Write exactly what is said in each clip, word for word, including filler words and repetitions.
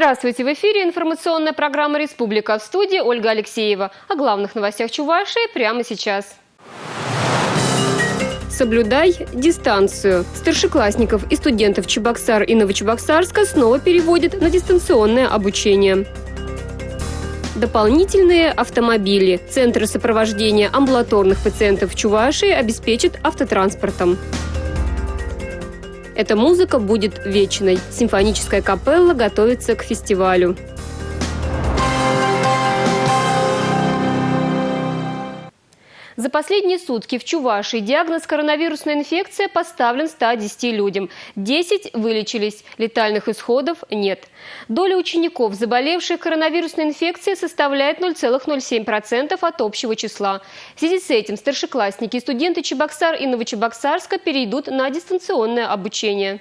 Здравствуйте! В эфире информационная программа «Республика», в студии Ольга Алексеева. О главных новостях Чувашии прямо сейчас. Соблюдай дистанцию. Старшеклассников и студентов Чебоксар и Новочебоксарска снова переводят на дистанционное обучение. Дополнительные автомобили. Центры сопровождения амбулаторных пациентов в Чувашии обеспечат автотранспортом. Эта музыка будет вечной. Симфоническая капелла готовится к фестивалю. За последние сутки в Чувашии диагноз коронавирусная инфекция поставлен ста десяти людям. десять вылечились, летальных исходов нет. Доля учеников, заболевших коронавирусной инфекцией, составляет ноль целых ноль семь сотых процента от общего числа. В связи с этим старшеклассники и студенты Чебоксар и Новочебоксарска перейдут на дистанционное обучение.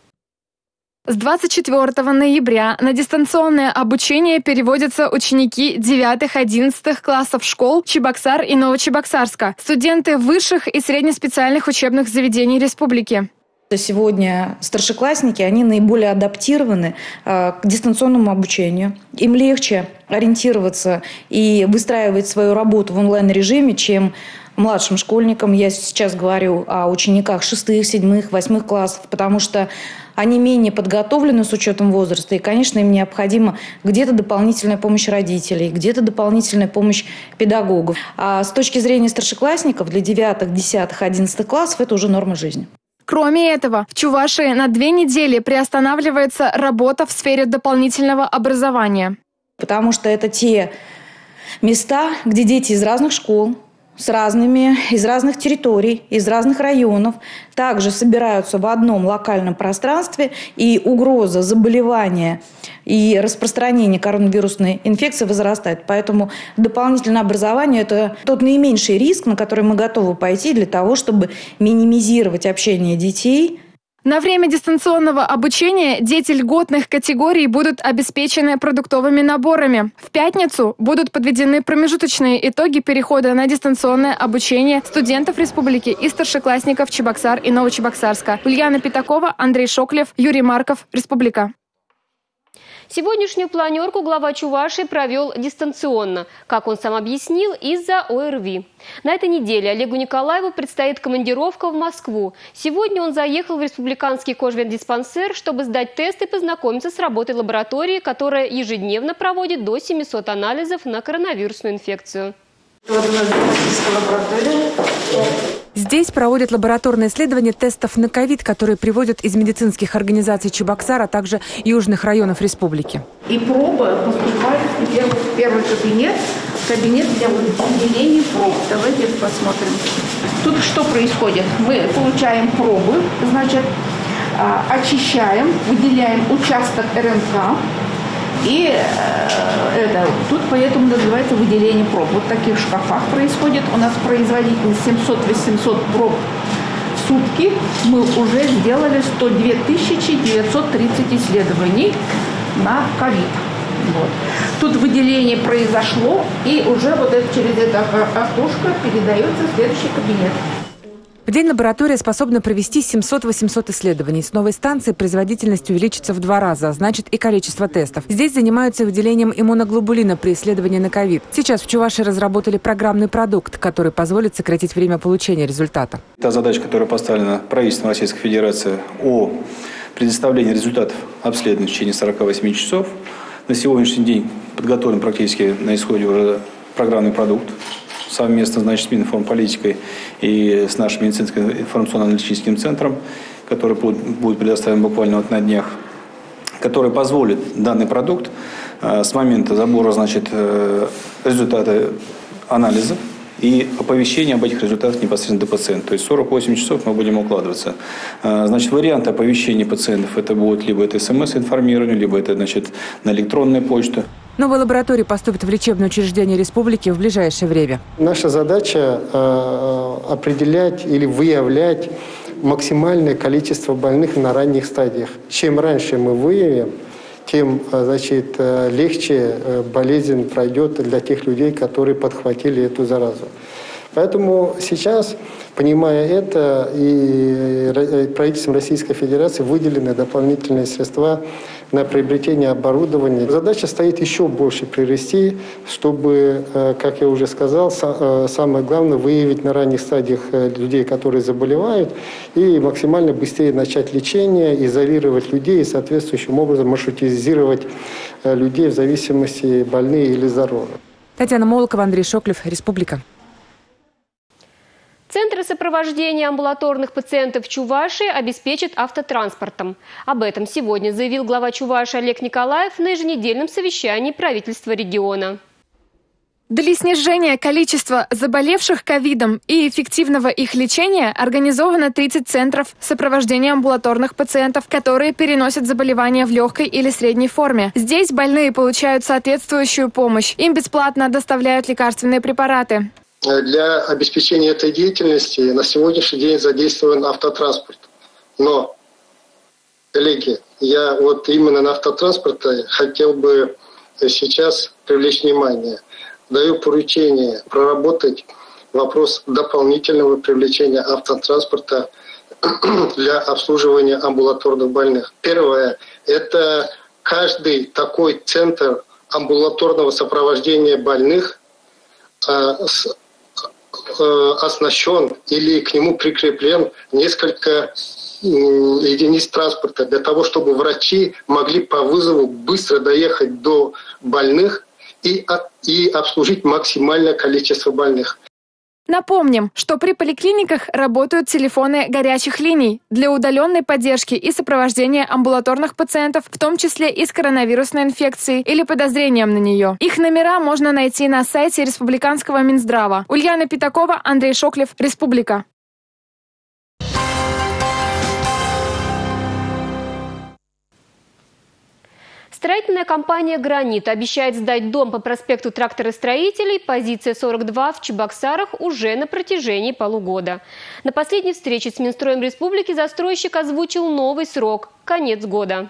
С двадцать четвёртого ноября на дистанционное обучение переводятся ученики девятых-одиннадцатых классов школ Чебоксар и Новочебоксарска, студенты высших и среднеспециальных учебных заведений республики. Сегодня старшеклассники, они наиболее адаптированы э, к дистанционному обучению. Им легче ориентироваться и выстраивать свою работу в онлайн-режиме, чем младшим школьникам. Я сейчас говорю о учениках шестых, седьмых, восьмых классов, потому что они менее подготовлены с учетом возраста, и, конечно, им необходима где-то дополнительная помощь родителей, где-то дополнительная помощь педагогов. А с точки зрения старшеклассников для девятых, десятых, одиннадцатых классов это уже норма жизни. Кроме этого, в Чувашии на две недели приостанавливается работа в сфере дополнительного образования. Потому что это те места, где дети из разных школ, с разными, из разных территорий, из разных районов, также собираются в одном локальном пространстве, и угроза заболевания и распространения коронавирусной инфекции возрастает. Поэтому дополнительное образование – это тот наименьший риск, на который мы готовы пойти для того, чтобы минимизировать общение детей. На время дистанционного обучения дети льготных категорий будут обеспечены продуктовыми наборами. В пятницу будут подведены промежуточные итоги перехода на дистанционное обучение студентов республики и старшеклассников Чебоксар и Новочебоксарска. Ульяна Пятакова, Андрей Шоклев, Юрий Марков, Республика. Сегодняшнюю планерку глава Чувашии провел дистанционно, как он сам объяснил, из-за ОРВИ. На этой неделе Олегу Николаеву предстоит командировка в Москву. Сегодня он заехал в республиканский кожвендиспансер, чтобы сдать тест и познакомиться с работой лаборатории, которая ежедневно проводит до семисот анализов на коронавирусную инфекцию. Здесь проводят лабораторные исследования тестов на ковид, которые приводят из медицинских организаций Чебоксара, а также южных районов республики. И пробы поступают теперь в первый кабинет, кабинет для выделения проб. Давайте посмотрим. Тут что происходит? Мы получаем пробы, значит, очищаем, выделяем участок РНК. И э, это, тут поэтому называется выделение проб. Вот в таких шкафах происходит. У нас производительность семьсот-восемьсот проб в сутки. Мы уже сделали сто две тысячи девятьсот тридцать исследований на ковид. Вот. Тут выделение произошло, и уже вот это, через это окошко передается в следующий кабинет. В день лаборатория способна провести семьсот-восемьсот исследований. С новой станцией производительность увеличится в два раза, а значит и количество тестов. Здесь занимаются выделением иммуноглобулина при исследовании на ковид. Сейчас в Чувашии разработали программный продукт, который позволит сократить время получения результата. Та задача, которая поставлена правительством Российской Федерации о предоставлении результатов обследования в течение сорока восьми часов. На сегодняшний день подготовлен практически на исходе уже программный продукт. Совместно, значит, с Мининформполитикой и с нашим медицинским информационно-аналитическим центром, который будет предоставлен буквально вот на днях, который позволит данный продукт с момента забора, значит, результата анализа и оповещение об этих результатах непосредственно до пациента. То есть сорок восемь часов мы будем укладываться. Значит, варианты оповещения пациентов это будет либо это смс-информирование, либо это, значит, на электронную почту. Новая лаборатория поступит в лечебное учреждение республики в ближайшее время. Наша задача э, определять или выявлять максимальное количество больных на ранних стадиях. Чем раньше мы выявим, тем, значит, легче болезнь пройдет для тех людей, которые подхватили эту заразу. Поэтому сейчас, понимая это, и правительством Российской Федерации выделены дополнительные средства на приобретение оборудования. Задача стоит еще больше прирасти, чтобы, как я уже сказал, самое главное выявить на ранних стадиях людей, которые заболевают, и максимально быстрее начать лечение, изолировать людей и соответствующим образом маршрутизировать людей в зависимости, больные или здоровые. Татьяна Молокова, Андрей Шоклев, Республика. Центры сопровождения амбулаторных пациентов Чувашии обеспечат автотранспортом. Об этом сегодня заявил глава Чувашии Олег Николаев на еженедельном совещании правительства региона. Для снижения количества заболевших ковидом и эффективного их лечения организовано тридцать центров сопровождения амбулаторных пациентов, которые переносят заболевания в легкой или средней форме. Здесь больные получают соответствующую помощь. Им бесплатно доставляют лекарственные препараты. Для обеспечения этой деятельности на сегодняшний день задействован автотранспорт. Но, коллеги, я вот именно на автотранспорте хотел бы сейчас привлечь внимание. Даю поручение проработать вопрос дополнительного привлечения автотранспорта для обслуживания амбулаторных больных. Первое – это каждый такой центр амбулаторного сопровождения больных оснащен или к нему прикреплен несколько единиц транспорта для того, чтобы врачи могли по вызову быстро доехать до больных и, и обслужить максимальное количество больных. Напомним, что при поликлиниках работают телефоны горячих линий для удаленной поддержки и сопровождения амбулаторных пациентов, в том числе и с коронавирусной инфекцией или подозрением на нее. Их номера можно найти на сайте Республиканского Минздрава. Ульяна Пятакова, Андрей Шоклев, Республика. Строительная компания «Гранит» обещает сдать дом по проспекту Тракторостроителей, позиция сорок два в Чебоксарах уже на протяжении полугода. На последней встрече с Минстроем Республики застройщик озвучил новый срок – конец года.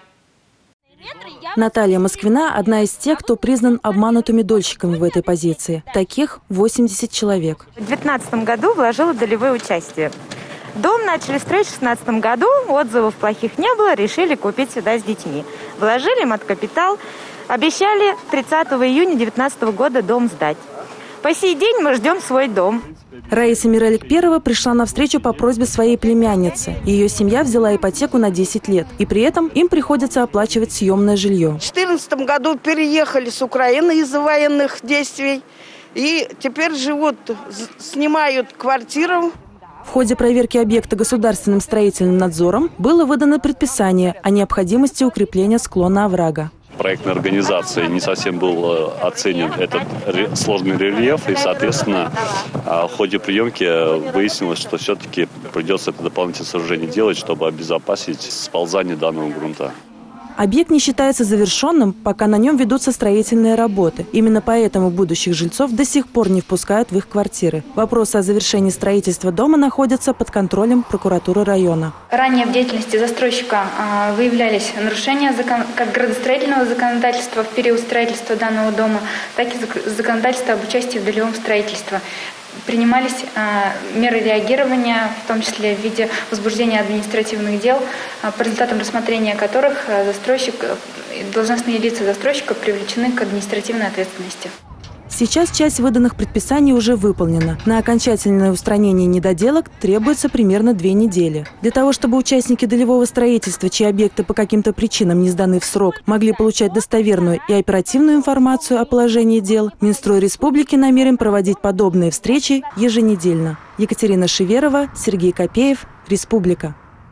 Наталья Москвина – одна из тех, кто признан обманутыми дольщиками в этой позиции. Таких восемьдесят человек. В две тысячи девятнадцатом году вложила долевое участие. Дом начали строить в две тысячи шестнадцатом году, отзывов плохих не было, решили купить сюда с детьми. Вложили маткапитал, обещали тридцатого июня две тысячи девятнадцатого года дом сдать. По сей день мы ждем свой дом. Раиса Миралик-Перова пришла на встречу по просьбе своей племянницы. Ее семья взяла ипотеку на десять лет, и при этом им приходится оплачивать съемное жилье. В две тысячи четырнадцатом году переехали с Украины из-за военных действий, и теперь живут, снимают квартиру. В ходе проверки объекта государственным строительным надзором было выдано предписание о необходимости укрепления склона оврага. Проектной организации не совсем был оценен этот сложный рельеф, и, соответственно, в ходе приемки выяснилось, что все-таки придется это дополнительное сооружение делать, чтобы обезопасить сползание данного грунта. Объект не считается завершенным, пока на нем ведутся строительные работы. Именно поэтому будущих жильцов до сих пор не впускают в их квартиры. Вопросы о завершении строительства дома находятся под контролем прокуратуры района. Ранее в деятельности застройщика выявлялись нарушения как градостроительного законодательства в период строительства данного дома, так и законодательства об участии в долевом строительстве. Принимались э, меры реагирования, в том числе в виде возбуждения административных дел, э, по результатам рассмотрения которых э, застройщик, э, должностные лица застройщика привлечены к административной ответственности. Сейчас часть выданных предписаний уже выполнена. На окончательное устранение недоделок требуется примерно две недели. Для того, чтобы участники долевого строительства, чьи объекты по каким-то причинам не сданы в срок, могли получать достоверную и оперативную информацию о положении дел, Минстрой Республики намерен проводить подобные встречи еженедельно. Екатерина Шеверова, Сергей Копеев, Республика.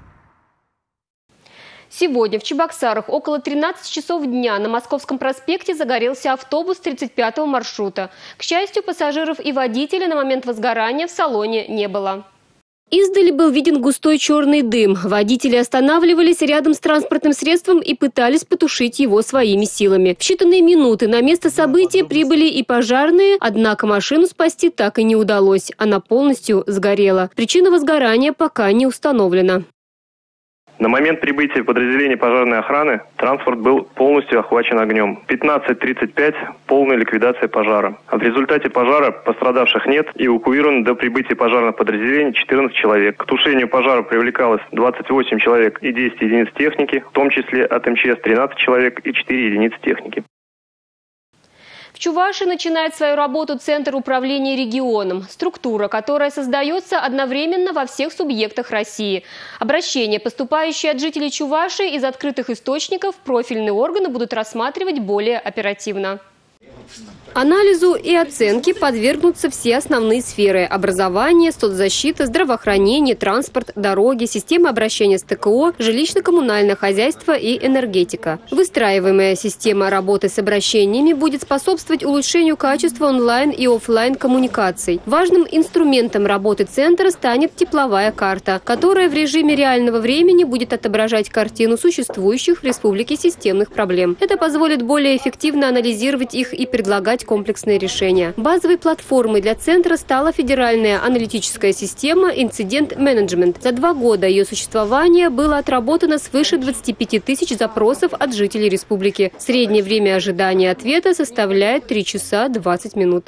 Сегодня в Чебоксарах около тринадцати часов дня на Московском проспекте загорелся автобус тридцать пятого маршрута. К счастью, пассажиров и водителя на момент возгорания в салоне не было. Издали был виден густой черный дым. Водители останавливались рядом с транспортным средством и пытались потушить его своими силами. В считанные минуты на место события прибыли и пожарные, однако машину спасти так и не удалось. Она полностью сгорела. Причина возгорания пока не установлена. На момент прибытия подразделений пожарной охраны транспорт был полностью охвачен огнем. пятнадцать тридцать пять – полная ликвидация пожара. А в результате пожара пострадавших нет и эвакуировано до прибытия пожарных подразделений четырнадцать человек. К тушению пожара привлекалось двадцать восемь человек и десять единиц техники, в том числе от эм че эс тринадцать человек и четыре единицы техники. В Чувашии начинает свою работу Центр управления регионом. Структура, которая создается одновременно во всех субъектах России. Обращения, поступающие от жителей Чувашии из открытых источников, профильные органы будут рассматривать более оперативно. Анализу и оценке подвергнутся все основные сферы – образование, соцзащита, здравоохранение, транспорт, дороги, система обращения с тэ ка о, жилищно-коммунальное хозяйство и энергетика. Выстраиваемая система работы с обращениями будет способствовать улучшению качества онлайн и офлайн коммуникаций. Важным инструментом работы центра станет тепловая карта, которая в режиме реального времени будет отображать картину существующих в республике системных проблем. Это позволит более эффективно анализировать их и предлагать комплексные решения. Базовой платформой для центра стала федеральная аналитическая система «Инцидент-менеджмент». За два года ее существования было отработано свыше двадцати пяти тысяч запросов от жителей республики. Среднее время ожидания ответа составляет три часа двадцать минут.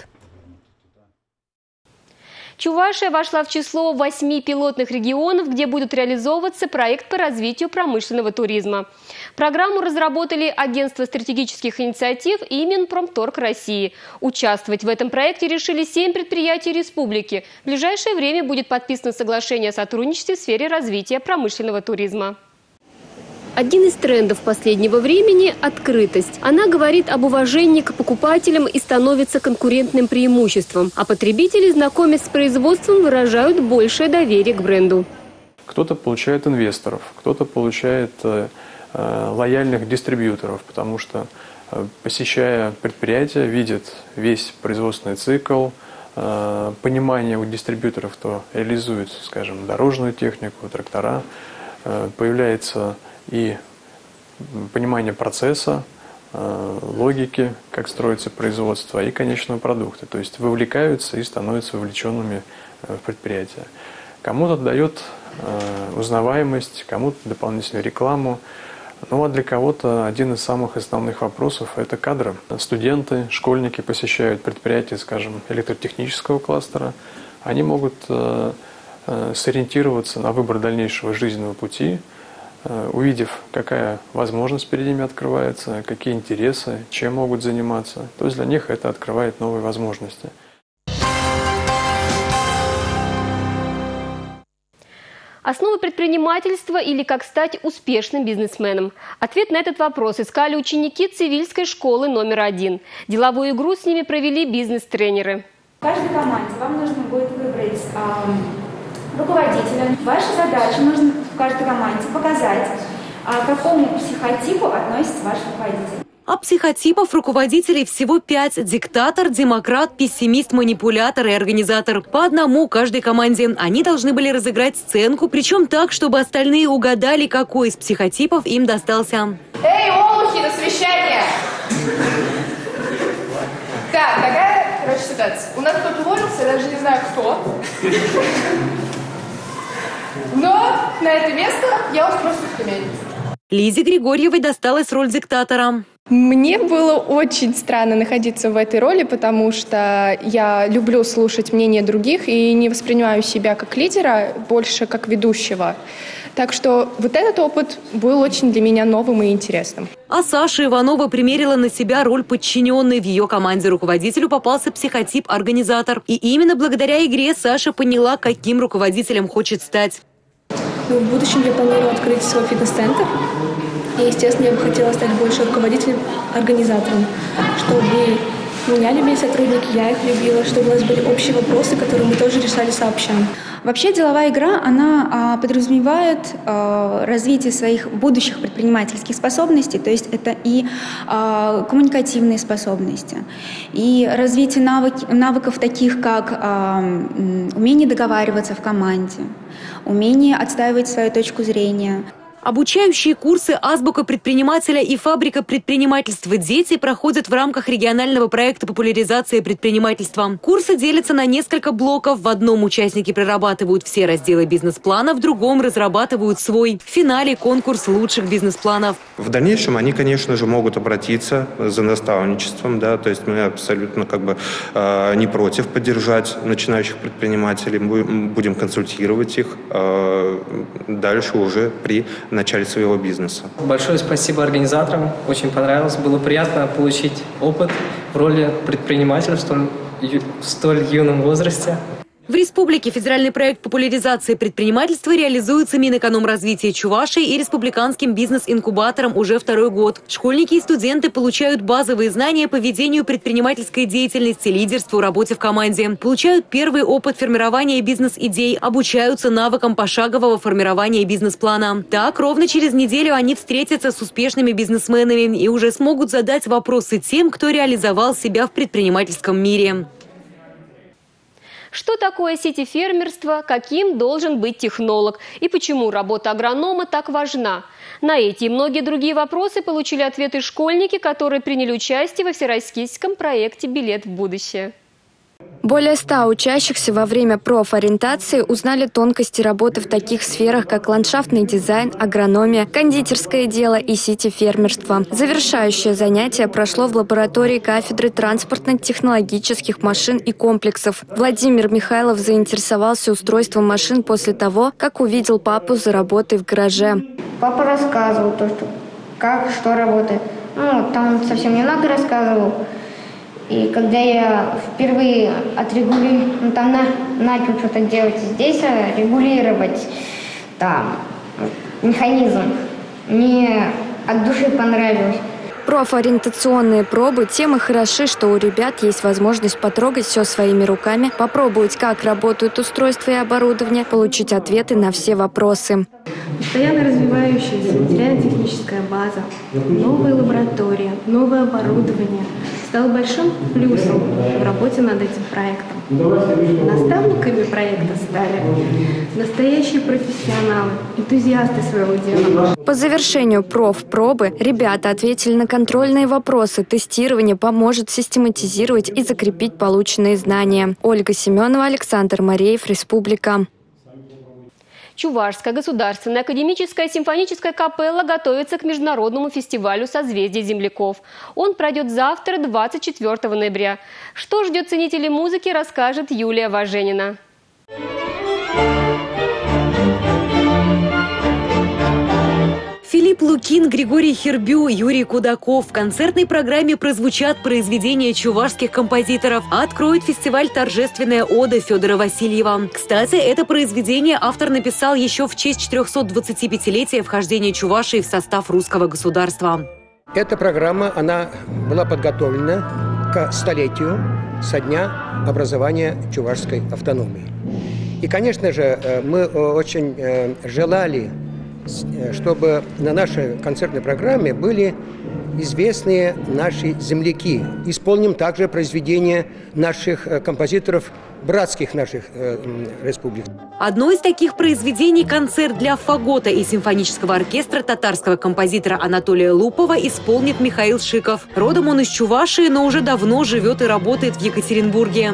Чувашия вошла в число восьми пилотных регионов, где будет реализовываться проект по развитию промышленного туризма. Программу разработали Агентство стратегических инициатив и Минпромторг России. Участвовать в этом проекте решили семь предприятий республики. В ближайшее время будет подписано соглашение о сотрудничестве в сфере развития промышленного туризма. Один из трендов последнего времени – открытость. Она говорит об уважении к покупателям и становится конкурентным преимуществом. А потребители, знакомясь с производством, выражают большее доверие к бренду. Кто-то получает инвесторов, кто-то получает э, лояльных дистрибьюторов, потому что, э, посещая предприятие, видит весь производственный цикл, э, понимание у дистрибьюторов, кто реализует, скажем, дорожную технику, трактора, э, появляется и понимание процесса, логики, как строится производство, и конечного продукта. То есть вовлекаются и становятся вовлеченными в предприятие. Кому-то дает узнаваемость, кому-то дополнительную рекламу. Ну а для кого-то один из самых основных вопросов – это кадры. Студенты, школьники посещают предприятия, скажем, электротехнического кластера. Они могут сориентироваться на выбор дальнейшего жизненного пути, увидев, какая возможность перед ними открывается, какие интересы, чем могут заниматься. То есть для них это открывает новые возможности. Основы предпринимательства или как стать успешным бизнесменом? Ответ на этот вопрос искали ученики Цивильской школы номер один. Деловую игру с ними провели бизнес-тренеры. В каждой команде вам нужно будет выбрать э, руководителя. Ваша задача нужно в каждой команде показать, э, к какому психотипу относится ваш руководитель. А психотипов руководителей всего пять. Диктатор, демократ, пессимист, манипулятор и организатор. По одному каждой команде. Они должны были разыграть сценку, причем так, чтобы остальные угадали, какой из психотипов им достался. Эй, олухи, на совещание! Так, такая, короче, ситуация. У нас кто-то уволился, я даже не знаю, кто. Но на это место я устроюсь в племянницу. Лизе Григорьевой досталась роль диктатора. Мне было очень странно находиться в этой роли, потому что я люблю слушать мнение других и не воспринимаю себя как лидера, больше как ведущего. Так что вот этот опыт был очень для меня новым и интересным. А Саша Иванова примерила на себя роль подчиненной. В ее команде руководителю попался психотип организатор. И именно благодаря игре Саша поняла, каким руководителем хочет стать. Ну, в будущем я планирую открыть свой фитнес-центр. И, естественно, я бы хотела стать больше руководителем, организатором, чтобы меня любили сотрудники, я их любила, чтобы у нас были общие вопросы, которые мы тоже решали сообща. Вообще деловая игра, она а, подразумевает а, развитие своих будущих предпринимательских способностей, то есть это и а, коммуникативные способности, и развитие навык, навыков таких, как а, умение договариваться в команде, умение отстаивать свою точку зрения. Обучающие курсы «Азбука предпринимателя» и «Фабрика предпринимательства. Дети» проходят в рамках регионального проекта популяризации предпринимательства. Курсы делятся на несколько блоков. В одном участники прорабатывают все разделы бизнес-плана, в другом разрабатывают свой. В финале конкурс лучших бизнес-планов. В дальнейшем они, конечно же, могут обратиться за наставничеством, да, то есть мы абсолютно как бы э, не против поддержать начинающих предпринимателей, мы будем консультировать их э, дальше уже при начале своего бизнеса. Большое спасибо организаторам, очень понравилось, было приятно получить опыт в роли предпринимателя в столь, в столь юном возрасте. В республике федеральный проект популяризации предпринимательства реализуется Минэкономразвития Чувашии и республиканским бизнес-инкубатором уже второй год. Школьники и студенты получают базовые знания по ведению предпринимательской деятельности, лидерству, работе в команде. Получают первый опыт формирования бизнес-идей, обучаются навыкам пошагового формирования бизнес-плана. Так, ровно через неделю они встретятся с успешными бизнесменами и уже смогут задать вопросы тем, кто реализовал себя в предпринимательском мире. Что такое сетифермерство, каким должен быть технолог и почему работа агронома так важна? На эти и многие другие вопросы получили ответы школьники, которые приняли участие во всероссийском проекте «Билет в будущее». Более ста учащихся во время профориентации узнали тонкости работы в таких сферах, как ландшафтный дизайн, агрономия, кондитерское дело и сетифермерство. Завершающее занятие прошло в лаборатории кафедры транспортно-технологических машин и комплексов. Владимир Михайлов заинтересовался устройством машин после того, как увидел папу за работой в гараже. Папа рассказывал, то, что, как, что работает. Ну, там он совсем немного рассказывал. И когда я впервые отрегулировал, ну, там на, начал что-то делать здесь, регулировать там механизм, мне от души понравилось. Профориентационные пробы тем и хороши, что у ребят есть возможность потрогать все своими руками, попробовать, как работают устройства и оборудование, получить ответы на все вопросы. Постоянно развивающаяся материально-техническая база, новые лаборатории, новое оборудование стало большим плюсом в работе над этим проектом. Наставниками проекта стали настоящие профессионалы, энтузиасты своего дела. По завершению профпробы ребята ответили на контрольные вопросы. Тестирование поможет систематизировать и закрепить полученные знания. Ольга Семенова, Александр Мареев, Республика. Чувашская государственная академическая симфоническая капелла готовится к международному фестивалю «Созвездие земляков». Он пройдет завтра, двадцать четвёртого ноября. Что ждет ценителей музыки, расскажет Юлия Важенина. Филипп Лукин, Григорий Хербю, Юрий Кудаков. В концертной программе прозвучат произведения чувашских композиторов. Откроет фестиваль торжественная ода Федора Васильева. Кстати, это произведение автор написал еще в честь четырехсот-двадцатипятилетия вхождения Чувашии в состав русского государства. Эта программа, она была подготовлена к столетию со дня образования чувашской автономии. И, конечно же, мы очень желали, чтобы на нашей концертной программе были известные наши земляки. Исполним также произведения наших композиторов, братских наших э, республик. Одно из таких произведений – концерт для фагота и симфонического оркестра татарского композитора Анатолия Лупова исполнит Михаил Шиков. Родом он из Чувашии, но уже давно живет и работает в Екатеринбурге.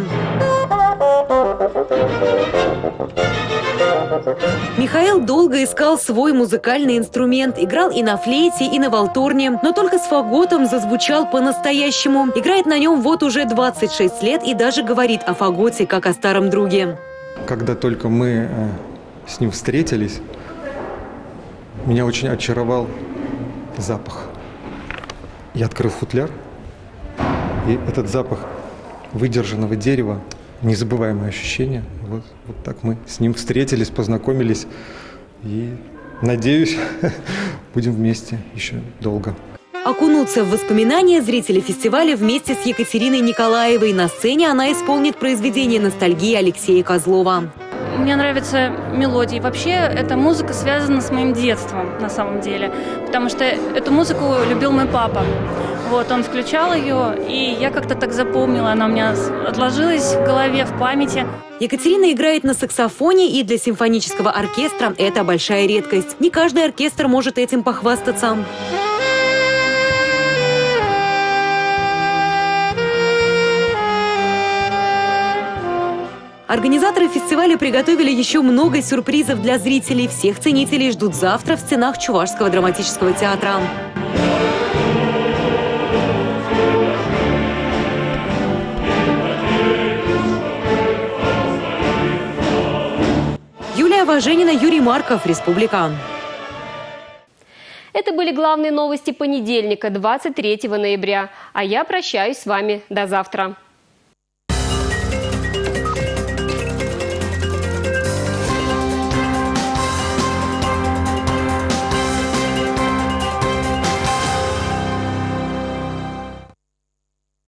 Михаил долго искал свой музыкальный инструмент. Играл и на флейте, и на валторне. Но только с фаготом зазвучал по-настоящему. Играет на нем вот уже двадцать шесть лет и даже говорит о фаготе, как о старом друге. Когда только мы э, с ним встретились, меня очень очаровал запах. Я открыл футляр, и этот запах выдержанного дерева, незабываемое ощущение. Вот, вот так мы с ним встретились, познакомились. И, надеюсь, будем вместе еще долго. Окунуться в воспоминания зрители фестиваля вместе с Екатериной Николаевой. На сцене она исполнит произведение «Ностальгия» Алексея Козлова. мне нравятся мелодии. Вообще, эта музыка связана с моим детством, на самом деле. Потому что эту музыку любил мой папа. Вот, он включал ее, и я как-то так запомнила. Она у меня отложилась в голове, в памяти. Екатерина играет на саксофоне, и для симфонического оркестра это большая редкость. Не каждый оркестр может этим похвастаться. Организаторы фестиваля приготовили еще много сюрпризов для зрителей. Всех ценителей ждут завтра в стенах Чувашского драматического театра. Юлия Важенина, Юрий Марков, Республика. Это были главные новости понедельника, двадцать третьего ноября. А я прощаюсь с вами до завтра.